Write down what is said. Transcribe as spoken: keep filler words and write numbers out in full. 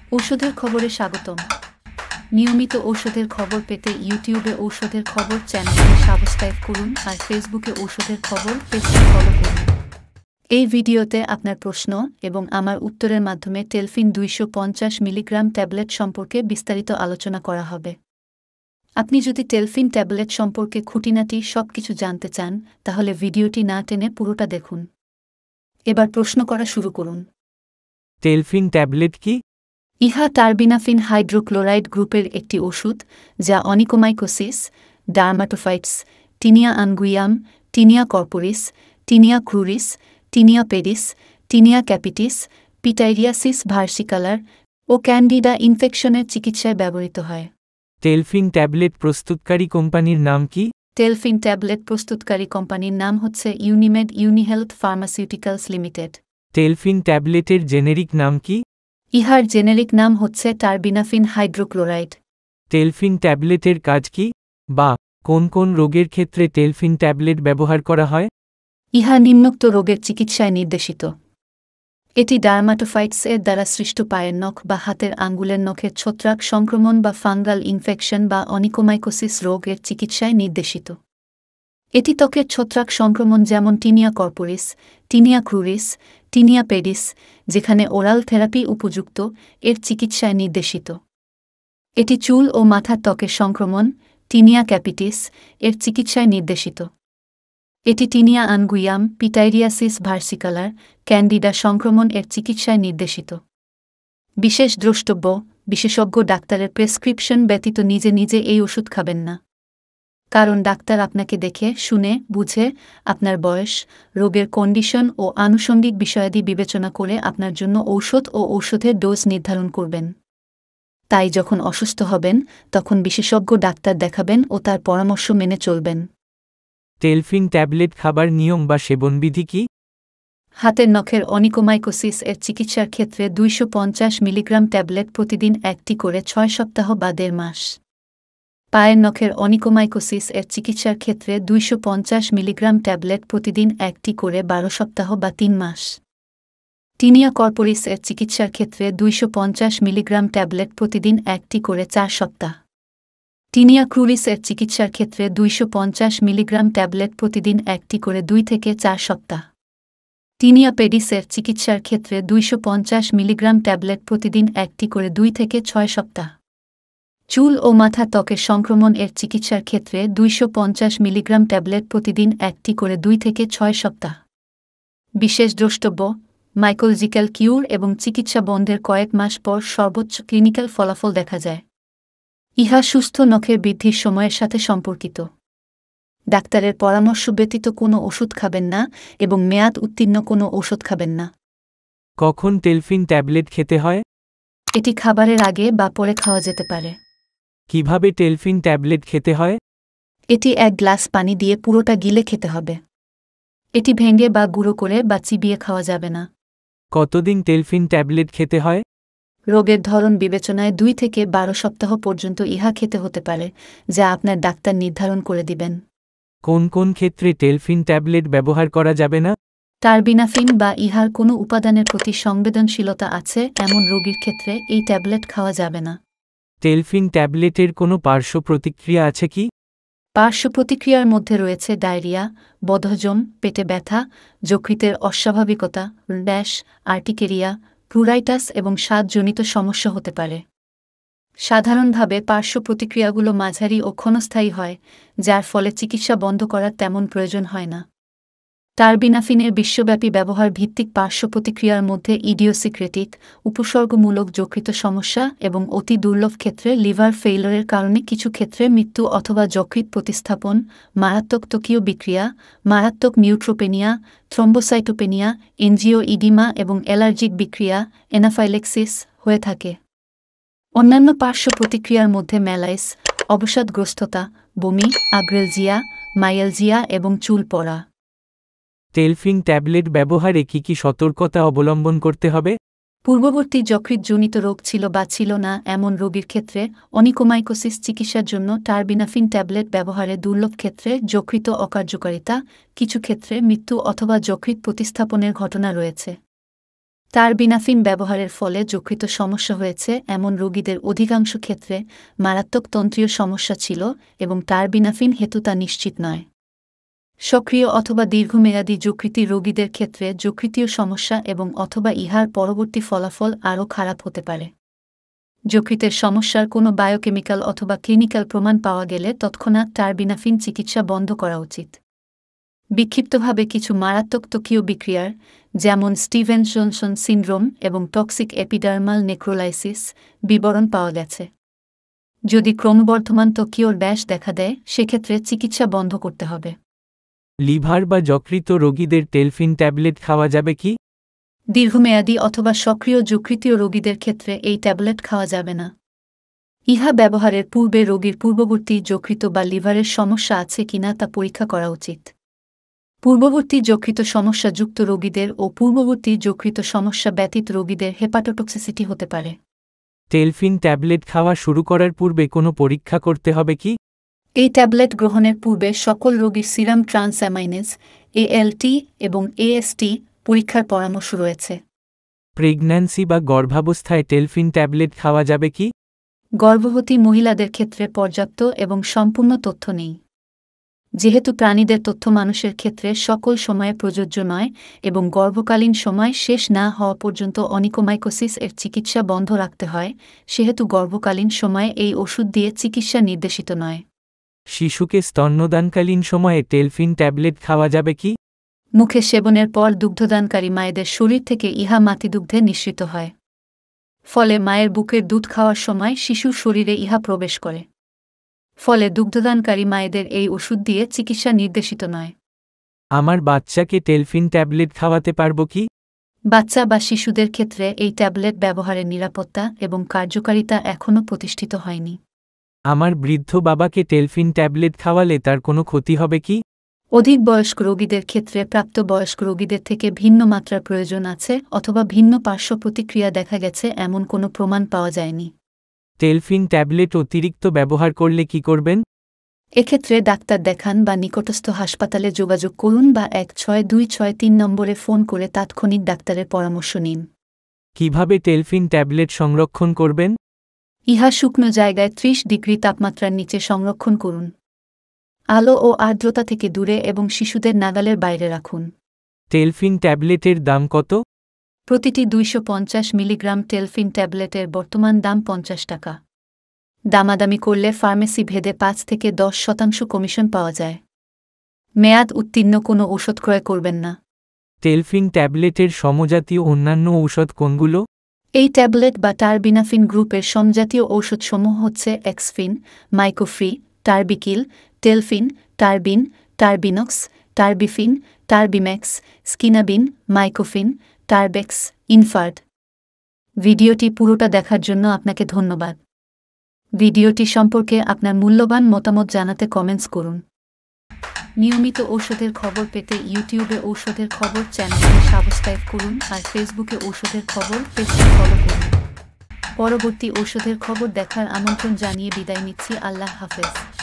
ঔষধের খবরে স্বাগতম। নিয়মিত ঔষধের খবর পেতে ইউটিউবে ঔষধের খবর চ্যানেলটি সাবস্ক্রাইব করুন আর ফেসবুকে ঔষধের খবর পেজটি ফলো করুন। এই ভিডিওতে আপনার প্রশ্ন এবং আমার উত্তরের মাধ্যমে টেলফিন দুইশো পঞ্চাশ মিলিগ্রাম ট্যাবলেট সম্পর্কে বিস্তারিত আলোচনা করা হবে। আপনি যদি টেলফিন ট্যাবলেট সম্পর্কে খুঁটিনাটি সব কিছু জানতে চান তাহলে ভিডিওটি না টেনে পুরোটা দেখুন। এবার প্রশ্ন করা শুরু করুন। টেলফিন ট্যাবলেট কি? ইহা টার্বিনাফিন হাইড্রোক্লোরাইড গ্রুপের একটি ওষুধ যা onychomycosis, dermatophytes, tinea unguium, tinea corporis, tinea cruris, tinea pedis, tinea capitis, pityriasis versicolor ও ক্যান্ডিডা ইনফেকশনের চিকিৎসায় ব্যবহৃত হয়। টেলফিন ট্যাবলেট প্রস্তুতকারী কোম্পানির নাম কি? টেলফিন ট্যাবলেট প্রস্তুতকারী কোম্পানির নাম হচ্ছে ইউনিমেড ইউনিহেলথ ফার্মাসিউটিক্যালস লিমিটেড। টেলফিন ট্যাবলেটের জেনেরিক নাম কি? ইহার জেনেরিক নাম হচ্ছে টার্বিনাফিন হাইড্রোক্লোরাইড। টেলফিন ট্যাবলেটের কাজ কি, বা কোন কোন রোগের ক্ষেত্রে টেলফিন ট্যাবলেট ব্যবহার করা হয়? ইহা নিম্নোক্ত রোগের চিকিৎসায় নির্দেশিত। এটি ডার্মাটোফাইটস এর দ্বারা সৃষ্ট পায়ের নখ বা হাতের আঙ্গুলের নখের ছত্রাক সংক্রমণ বা ফাঙ্গাল ইনফেকশন বা অনিকোমাইকোসিস রোগের চিকিৎসায় নির্দেশিত। এটি ত্বকের ছত্রাক সংক্রমণ যেমন tinea corporis, tinea cruris, tinea pedis, যেখানে ওরাল থেরাপি উপযুক্ত, এর চিকিৎসায় নির্দেশিত। এটি চুল ও মাথার ত্বকের সংক্রমণ, টিনিয়া ক্যাপিটিস, এর চিকিৎসায় নির্দেশিত। এটি tinea unguium, pityriasis versicolor, candida সংক্রমণ এর চিকিৎসায় নির্দেশিত। বিশেষ দ্রষ্টব্য: বিশেষজ্ঞ ডাক্তারের প্রেসক্রিপশন ব্যতীত নিজে নিজে এই ওষুধ খাবেন না। কারণ ডাক্তার আপনাকে দেখে শুনে বুঝে আপনার বয়স, রোগের কন্ডিশন ও আনুষঙ্গিক বিষয়াদি বিবেচনা করে আপনার জন্য ঔষধ ও ঔষধের ডোজ নির্ধারণ করবেন। তাই যখন অসুস্থ হবেন তখন বিশেষজ্ঞ ডাক্তার দেখাবেন ও তার পরামর্শ মেনে চলবেন। টেলফিন ট্যাবলেট খাবার নিয়ম বা সেবনবিধি কি? হাতের নখের অনিকোমাইকোসিস এর চিকিৎসার ক্ষেত্রে দুইশো পঞ্চাশ মিলিগ্রাম ট্যাবলেট প্রতিদিন একটি করে ছয় সপ্তাহ বা দেড় মাস। পায়ের নখের অনিকোমাইকোসিস এর চিকিৎসার ক্ষেত্রে দুইশো পঞ্চাশ মিলিগ্রাম ট্যাবলেট প্রতিদিন একটি করে বারো সপ্তাহ বা তিন মাস। টিনিয়া কর্পোরিস এর চিকিৎসার ক্ষেত্রে দুইশো পঞ্চাশ মিলিগ্রাম ট্যাবলেট প্রতিদিন একটি করে চার সপ্তাহ। টিনিয়া ক্রুরিস এর চিকিৎসার ক্ষেত্রে দুইশো পঞ্চাশ মিলিগ্রাম ট্যাবলেট প্রতিদিন একটি করে দুই থেকে চার সপ্তাহ। টিনিয়া পেডিস এর চিকিৎসার ক্ষেত্রে দুইশো পঞ্চাশ মিলিগ্রাম ট্যাবলেট প্রতিদিন একটি করে দুই থেকে ছয় সপ্তাহ। চুল ও মাথা ত্বকের সংক্রমণ এর চিকিৎসার ক্ষেত্রে দুইশো পঞ্চাশ মিলিগ্রাম ট্যাবলেট প্রতিদিন একটি করে দুই থেকে ছয় সপ্তাহ। বিশেষ দ্রষ্টব্য: মাইকোলজিক্যাল কিউর এবং চিকিৎসা বন্ধের কয়েক মাস পর সর্বোচ্চ ক্লিনিক্যাল ফলাফল দেখা যায়। ইহা সুস্থ নখের বৃদ্ধির সময়ের সাথে সম্পর্কিত। ডাক্তারের পরামর্শ ব্যতীত কোনো ওষুধ খাবেন না এবং মেয়াদ উত্তীর্ণ কোনো ওষুধ খাবেন না। কখন টেলফিন ট্যাবলেট খেতে হয়? এটি খাবারের আগে বা পরে খাওয়া যেতে পারে। কিভাবে টেলফিন ট্যাবলেট খেতে হয়? এটি এক গ্লাস পানি দিয়ে পুরোটা গিলে খেতে হবে। এটি ভেঙে বা গুঁড়ো করে বা চিবিয়ে খাওয়া যাবে না। কতদিন টেলফিন ট্যাবলেট খেতে হয়? রোগের ধরন বিবেচনায় দুই থেকে বারো সপ্তাহ পর্যন্ত ইহা খেতে হতে পারে, যা আপনার ডাক্তার নির্ধারণ করে দিবেন। কোন কোন ক্ষেত্রে টেলফিন ট্যাবলেট ব্যবহার করা যাবে না? টার্বিনাফিন বা ইহার কোনো উপাদানের প্রতি সংবেদনশীলতা আছে এমন রোগীর ক্ষেত্রে এই ট্যাবলেট খাওয়া যাবে না। টেলফিন ট্যাবলেটের কোনো পার্শ্ব প্রতিক্রিয়া আছে কি? পার্শ্ব প্রতিক্রিয়ার মধ্যে রয়েছে ডায়রিয়া, বদহজম, পেটে ব্যথা, যকৃতের অস্বাভাবিকতা, র্যাশ, আর্টিকেরিয়া, প্লুরাইটাস এবং স্বাদজনিত সমস্যা হতে পারে। সাধারণভাবে পার্শ্ব প্রতিক্রিয়াগুলো মাঝারি ও ক্ষণস্থায়ী হয়, যার ফলে চিকিৎসা বন্ধ করার তেমন প্রয়োজন হয় না। টার্বিনাফিনের বিশ্বব্যাপী ব্যবহার ভিত্তিক পার্শ্ব প্রতিক্রিয়ার মধ্যে ইডিওসিক্রেটিক, উপসর্গমূলক যকৃত সমস্যা এবং অতি দুর্লভ ক্ষেত্রে লিভার ফেইলরের কারণে কিছু ক্ষেত্রে মৃত্যু অথবা যকৃৎ প্রতিস্থাপন, মারাত্মক ত্বকীয় বিক্রিয়া, মারাত্মক নিউট্রোপেনিয়া, থ্রম্বোসাইটোপেনিয়া, এনজিওইডিমা এবং অ্যালার্জিক বিক্রিয়া, এনাফাইলেক্সিস হয়ে থাকে। অন্যান্য পার্শ্ব প্রতিক্রিয়ার মধ্যে ম্যালাইস, অবসাদগ্রস্ততা, বমি, আগ্রেলজিয়া, মাইয়ালজিয়া এবং চুল পড়া। টেলফিন ট্যাবলেট ব্যবহারে কি কি সতর্কতা অবলম্বন করতে হবে? পূর্ববর্তী যকৃৎজনিত রোগ ছিল বা ছিল না এমন রোগীর ক্ষেত্রে অনিকোমাইকোসিস চিকিৎসার জন্য টার্বিনাফিন ট্যাবলেট ব্যবহারে দুর্লভ ক্ষেত্রে যকৃত অকার্যকারিতা, কিছু ক্ষেত্রে মৃত্যু অথবা যকৃৎ প্রতিস্থাপনের ঘটনা রয়েছে। টার্বিনাফিন ব্যবহারের ফলে যকৃত সমস্যা হয়েছে এমন রোগীদের অধিকাংশ ক্ষেত্রে মারাত্মক তন্ত্রীয় সমস্যা ছিল এবং টার্বিনাফিন হেতু তা নিশ্চিত নয়। সক্রিয় অথবা দীর্ঘমেয়াদী যকৃতি রোগীদের ক্ষেত্রে যকৃতীয় সমস্যা এবং অথবা ইহার পরবর্তী ফলাফল আরও খারাপ হতে পারে। যকৃতের সমস্যার কোনো বায়োকেমিক্যাল অথবা ক্লিনিক্যাল প্রমাণ পাওয়া গেলে তৎক্ষণাৎ টার্বিনাফিন চিকিৎসা বন্ধ করা উচিত। বিক্ষিপ্তভাবে কিছু মারাত্মক ত্বকীয় বিক্রিয়ার যেমন স্টিভেন জনসন সিনড্রোম এবং টক্সিক এপিডার্মাল নেক্রোলাইসিস বিবরণ পাওয়া গেছে। যদি ক্রমবর্ধমান ত্বকীয় র্যাশ দেখা দেয় সেক্ষেত্রে চিকিৎসা বন্ধ করতে হবে। লিভার বা যকৃত রোগীদের টেলফিন ট্যাবলেট খাওয়া যাবে কি? দীর্ঘমেয়াদী অথবা সক্রিয় যকৃতীয় রোগীদের ক্ষেত্রে এই ট্যাবলেট খাওয়া যাবে না। ইহা ব্যবহারের পূর্বে রোগীর পূর্ববর্তী যকৃত বা লিভারের সমস্যা আছে কিনা তা পরীক্ষা করা উচিত। পূর্ববর্তী যকৃত সমস্যাযুক্ত রোগীদের ও পূর্ববর্তী যকৃত সমস্যা ব্যতীত রোগীদের হেপাটোটক্সিসিটি হতে পারে। টেলফিন ট্যাবলেট খাওয়া শুরু করার পূর্বে কোনো পরীক্ষা করতে হবে কি? এই ট্যাবলেট গ্রহণের পূর্বে সকল রোগীর সিরাম ট্রান্সঅ্যামাইনেজ এএলটি এবং এএসটি পরীক্ষার পরামর্শ রয়েছে। প্রেগন্যান্সি বা গর্ভাবস্থায় টেলফিন ট্যাবলেট খাওয়া যাবে কি? গর্ভবতী মহিলাদের ক্ষেত্রে পর্যাপ্ত এবং সম্পূর্ণ তথ্য নেই। যেহেতু প্রাণীদের তথ্য মানুষের ক্ষেত্রে সকল সময়ে প্রযোজ্য নয় এবং গর্ভকালীন সময় শেষ না হওয়া পর্যন্ত অনিকোমাইকোসিস এর চিকিৎসা বন্ধ রাখতে হয়, সেহেতু গর্ভকালীন সময়ে এই ওষুধ দিয়ে চিকিৎসা নির্দেশিত নয়। শিশুকে স্তন্যদানকালীন সময়ে টেলফিন ট্যাবলেট খাওয়া যাবে কি? মুখে সেবনের পর দুগ্ধদানকারী মায়েদের শরীর থেকে ইহা মাতৃদুগ্ধে নিঃসৃত হয়। ফলে মায়ের বুকের দুধ খাওয়ার সময় শিশুর শরীরে ইহা প্রবেশ করে। ফলে দুগ্ধদানকারী মায়েদের এই ওষুধ দিয়ে চিকিৎসা নির্দেশিত নয়। আমার বাচ্চাকে টেলফিন ট্যাবলেট খাওয়াতে পারব কি? বাচ্চা বা শিশুদের ক্ষেত্রে এই ট্যাবলেট ব্যবহারের নিরাপত্তা এবং কার্যকারিতা এখনও প্রতিষ্ঠিত হয়নি। আমার বৃদ্ধ বাবাকে টেলফিন ট্যাবলেট খাওয়ালে তার কোনো ক্ষতি হবে কি? অধিক বয়স্ক রোগীদের ক্ষেত্রে প্রাপ্তবয়স্ক রোগীদের থেকে ভিন্ন মাত্রার প্রয়োজন আছে অথবা ভিন্ন পার্শ্ব প্রতিক্রিয়া দেখা গেছে এমন কোনো প্রমাণ পাওয়া যায়নি। টেলফিন ট্যাবলেট অতিরিক্ত ব্যবহার করলে কি করবেন? এক্ষেত্রে ডাক্তার দেখান বা নিকটস্থ হাসপাতালে যোগাযোগ করুন বা এক ছয় দুই ছয় তিন নম্বরে ফোন করে তাৎক্ষণিক ডাক্তারের পরামর্শ নিন। কিভাবে টেলফিন ট্যাবলেট সংরক্ষণ করবেন? ইহা শুকনো জায়গায় ত্রিশ ডিগ্রি তাপমাত্রার নিচে সংরক্ষণ করুন। আলো ও আর্দ্রতা থেকে দূরে এবং শিশুদের নাগালের বাইরে রাখুন। টেলফিন ট্যাবলেটের দাম কত? প্রতিটি দুইশো পঞ্চাশ মিলিগ্রাম টেলফিন ট্যাবলেটের বর্তমান দাম পঞ্চাশ টাকা। দামাদামি করলে ফার্মেসি ভেদে পাঁচ থেকে দশ শতাংশ কমিশন পাওয়া যায়। মেয়াদ উত্তীর্ণ কোনো ঔষধ ক্রয় করবেন না। টেলফিন ট্যাবলেটের সমজাতীয় অন্যান্য ঔষধ কোনগুলো? এই ট্যাবলেট বা টার্বিনাফিন গ্রুপের সমজাতীয় ঔষধসমূহ হচ্ছে এক্সফিন, মাইকোফ্রি, টার্বিকিল, টেলফিন, টার্বিন, টার্বিনক্স, টার্বিফিন, টার্বিম্যাক্স, স্কিনাবিন, মাইকোফিন, টার্বেক্স, ইনফাড। ভিডিওটি পুরোটা দেখার জন্য আপনাকে ধন্যবাদ। ভিডিওটি সম্পর্কে আপনার মূল্যবান মতামত জানাতে কমেন্টস করুন। নিয়মিত ঔষধের খবর পেতে ইউটিউবে ঔষধের খবর চ্যানেলটি সাবস্ক্রাইব করুন আর ফেসবুকে ঔষধের খবর পেজটি ফলো করুন। পরবর্তী ঔষধের খবর দেখার আমন্ত্রণ জানিয়ে বিদায় নিচ্ছি। আল্লাহ হাফেজ।